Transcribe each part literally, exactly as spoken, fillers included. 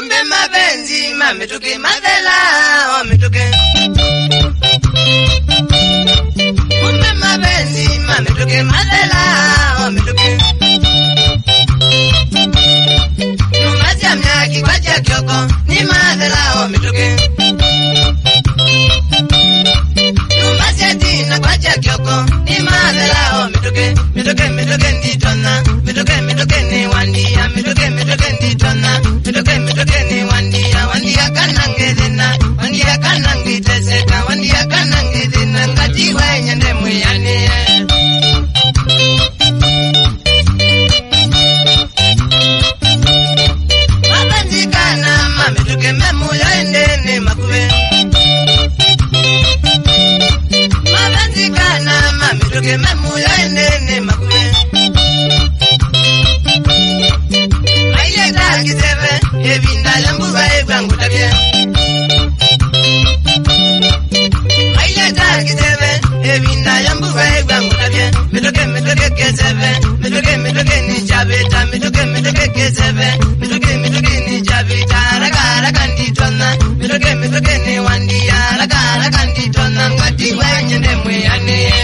kumbe mapenzi mamituke madela o mituke kumbe mapenzi mamituke madela o mituke numaja mnyaki kwa kyoko ni madela o mituke numaja tina kwa kyoko ni madela o mituke mituke mituke nditona mituke mituke ni wandia mituke mituke nditona mituke mituke ni wandia wandia kanangedina wandia kanangiteseka wandia kanangedina ngati wenyende muyani mabandikana mamituke memuyo endene makube mabandikana mamituke memuyo endene makube ayeta kisebe ebinda lambuba ebwangu tabye ayeta kisebe ebinda lambuba ebwangu tabye mituke mituke kisebe mituke mituke ni chabeta mituke mituke kisebe mituke mituke ni chabeta raga raga nditona mituke mituke ni wandia raga raga nditona ngati wenyende muyane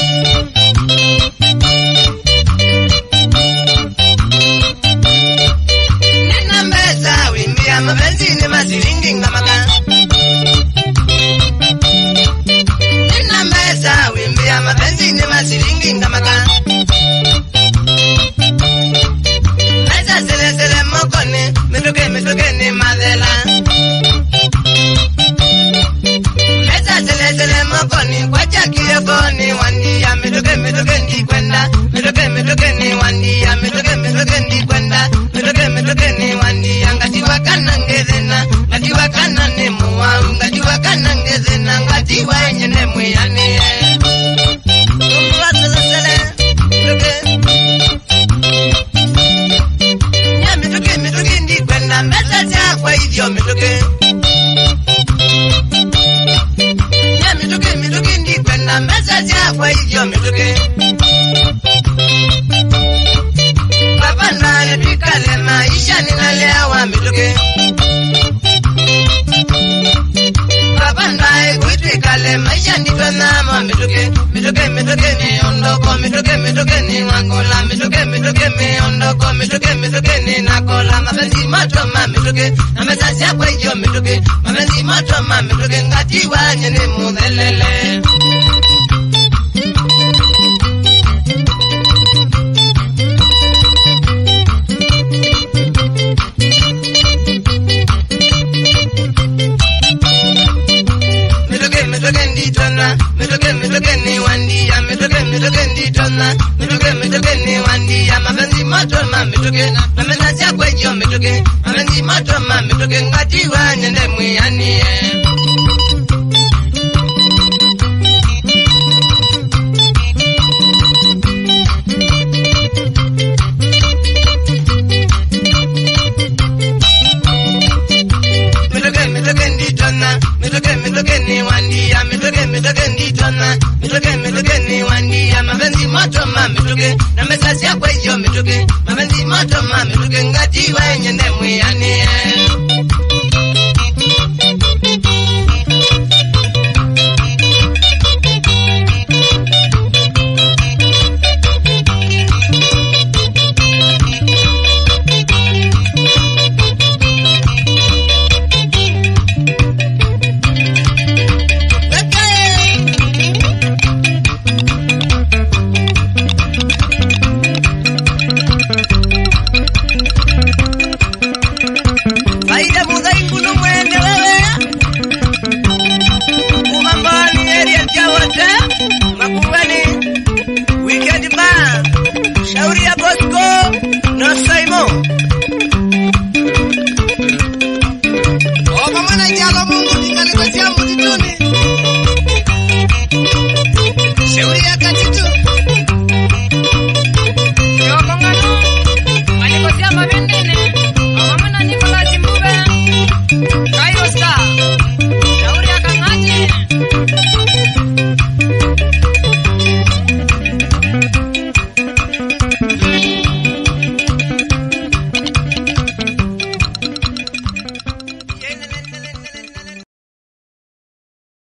mapenzi ni masiringi ngamaka nina mbesa wimbia mapenzi ni masiringi ngamaka mesa sele sele mokone mituke mituke ni madela mesa sele sele mokone kwa chakie koni wandia mituke mituke ndi kwenda mituke mituke ni wandia mituke mituke ndi kwenda mituke mituke ni wandia ngati wakana ngezena ngati wakana ne muwa ngati wakana ngezena ngati wenyene muyane ya mituke mituke ndi kwenda mesa cha kwa hivyo mituke ya mituke mituke ndi kwenda mesa cha kwa hivyo mituke baba naye pikale maisha ninalewa mituke baba naye kuitwikale maisha nditwanama mituke mituke mituke ni ondoko mituke mituke ni wakola mituke mituke mi ondoko mituke mituke ni nakola mapenzi matoma mituke namesasya kwa hiyo mituke mapenzi matoma mituke ngati wanyene mudhelele mituke mituke ni wandia mituke mituke nditona mituke mituke ni wandia mapenzi matoma mituke namesasya kwa hiyo mituke mapenzi matoma mituke ngati wanyende muyanie mituke mituke nditona mituke mituke ni wandia mituke mituke nditona mituke mituke ni wandia mapenzi matoma mituke namesasya kwa hiyo mituke mapenzi matoma mituke ngati wenyende muyani